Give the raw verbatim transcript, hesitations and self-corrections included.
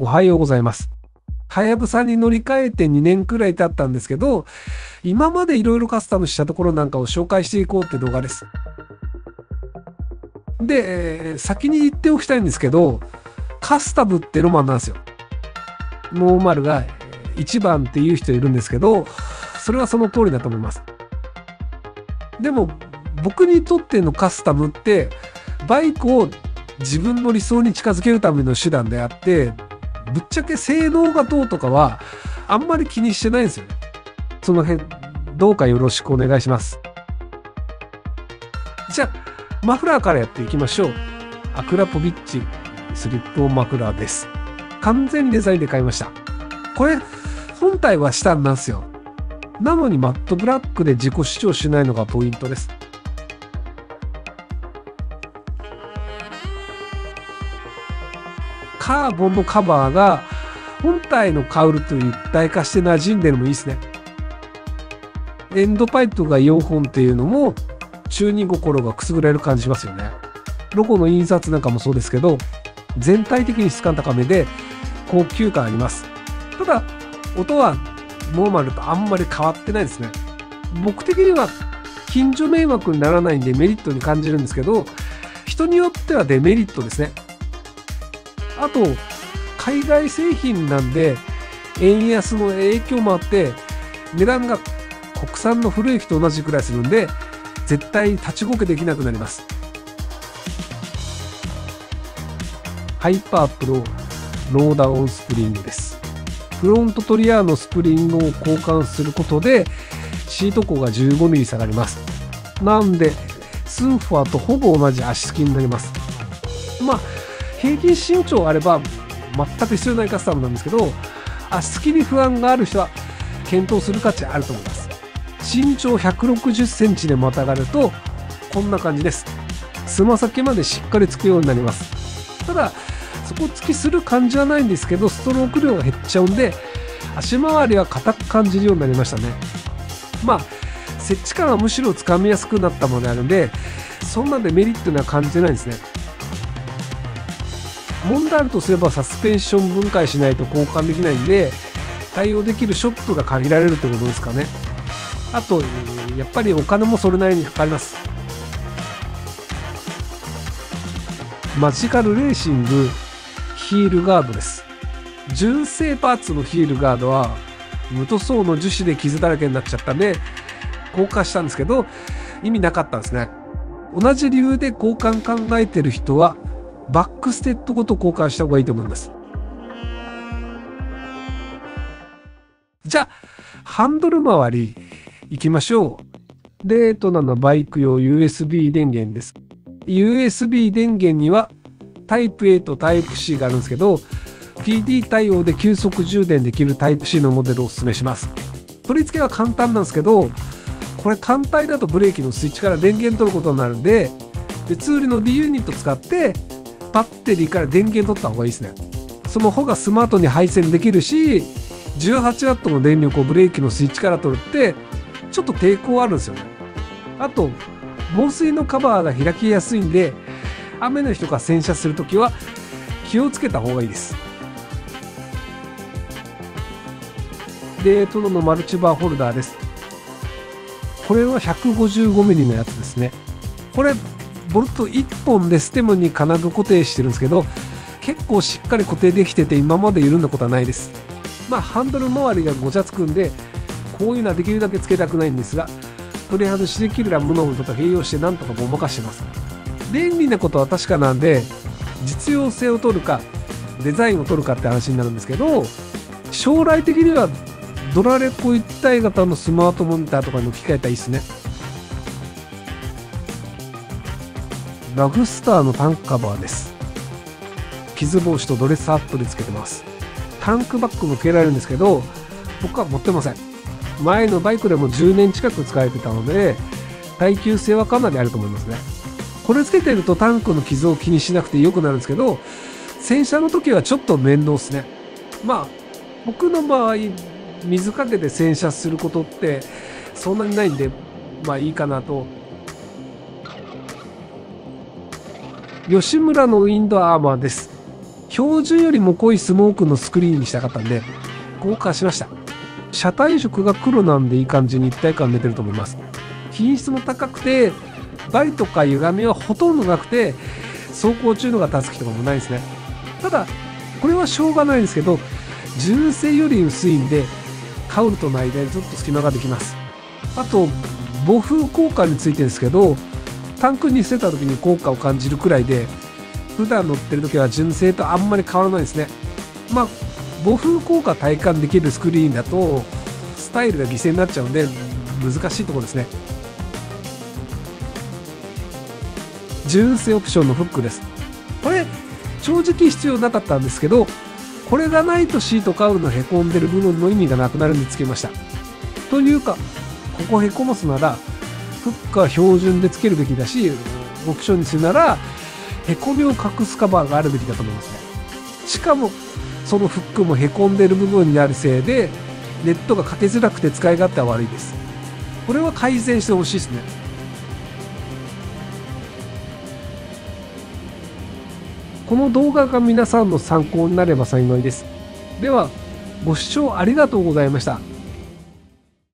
はようございます。はやぶさに乗り換えてにねんくらい経ったんですけど、今までいろいろカスタムしたところなんかを紹介していこうって動画です。で、えー先に言っておきたいんですけど、カスタムってロマンなんですよ。ノーマルがいちばんっていう人いるんですけど、それはその通りだと思います。でも、僕にとってのカスタムって、バイクを自分の理想に近づけるための手段であって、ぶっちゃけ性能がどうとかは、あんまり気にしてないんですよね。その辺、どうかよろしくお願いします。じゃあ、マフラーからやっていきましょう。アクラポビッチスリップオンマフラーです。完全にデザインで買いました。これ、本体はチタンなんですよ。なのにマットブラックで自己主張しないのがポイントです。カーボンのカバーが本体のカウルと一体化して馴染んでるのもいいですね。エンドパイプがよんほんっていうのも中二心がくすぐられる感じしますよね。ロゴの印刷なんかもそうですけど、全体的に質感高めで高級感あります。ただ音はノーマルとあんまり変わってないですね。僕的には近所迷惑にならないんでメリットに感じるんですけど、人によってはデメリットですね。あと海外製品なんで円安の影響もあって値段が国産の古い機と同じくらいするんで絶対立ちこけできなくなります。ハイパープロローダーオンスプリングです。フロントトリアーのスプリングを交換することでシート高が じゅうごミリ 下がります。なんでスーファーとほぼ同じ足つきになります。まあ平均身長あれば全く必要ないカスタムなんですけど、足つきに不安がある人は検討する価値あると思います。身長ひゃくろくじゅっセンチでまたがるとこんな感じです。つま先までしっかりつくようになります。ただ底つきする感じはないんですけど、ストローク量が減っちゃうんで足回りは硬く感じるようになりましたね。まあ接地感はむしろつかみやすくなったものであるんで、そんなでメリットには感じてないんですね。問題あるとすればサスペンション分解しないと交換できないんで、対応できるショップが限られるってことですかね。あとやっぱりお金もそれなりにかかります。マジカルレーシングヒールガードです。純正パーツのヒールガードは無塗装の樹脂で傷だらけになっちゃったんで交換したんですけど意味なかったんですね。同じ理由で交換考えてる人はバックステッドごと交換した方がいいと思います。じゃあハンドル周り行きましょう。デートナのバイク用 ユーエスビー 電源です。ユーエスビー 電源にはタイプ A とタイプ C があるんですけど、 ピーディー 対応で急速充電できるタイプ C のモデルをおすすめします。取り付けは簡単なんですけど、これ単体だとブレーキのスイッチから電源取ることになるんで、別売りの D ユニット使ってバッテリーから電源取った方がいいですね。その方がスマートに配線できるし、じゅうはちワットの電力をブレーキのスイッチから取るってちょっと抵抗あるんですよね。あと防水のカバーが開きやすいんで、雨の日とか洗車するときは気をつけた方がいいです。で、トノのマルチバーホルダーです。これは ひゃくごじゅうごミリ のやつですね。これボルトいっぽんでステムに金具固定してるんですけど、結構しっかり固定できてて今まで緩んだことはないです。まあハンドル周りがごちゃつくんでこういうのはできるだけつけたくないんですが、取り外しできるラムノームとか併用してなんとかごまかしてます。便利なことは確かなんで実用性を取るかデザインを取るかって話になるんですけど、将来的にはドラレコ一体型のスマートモニターとかに置き換えたらいいですね。ラグスターのタンクカバーです。傷防止とドレスアップでつけてます。タンクバッグも付けられるんですけど僕は持ってません。前のバイクでもじゅうねん近く使えてたので耐久性はかなりあると思いますね。これつけてるとタンクの傷を気にしなくてよくなるんですけど、洗車の時はちょっと面倒ですね。まあ僕の場合水かけて洗車することってそんなにないんでまあいいかなと。吉村のウィンドアーマーです。 標準よりも濃いスモークのスクリーンにしたかったんで、豪華しました。車体色が黒なんでいい感じに一体感出てると思います。品質も高くて、バリとか歪みはほとんどなくて、走行中のがたつきとかもないですね。ただ、これはしょうがないんですけど、純正より薄いんで、カウルとの間にちょっと隙間ができます。あと、母風効果についてですけど、タンクに捨てた時に効果を感じるくらいで、普段乗ってる時は純正とあんまり変わらないですね。まあ、母風効果体感できるスクリーンだと、スタイルが犠牲になっちゃうんで、難しいところですね。純正オプションのフックです。これ、正直必要なかったんですけど、これがないとシートカウルのへこんでる部分の意味がなくなるんでつけました。というか、ここへこますなら、フックは標準でつけるべきだし、オプションにするなら、へこみを隠すカバーがあるべきだと思いますね。しかも、そのフックもへこんでる部分になるせいで、ネットがかけづらくて使い勝手は悪いです。これは改善してほしいですね。この動画が皆さんの参考になれば幸いです。では、ご視聴ありがとうございました。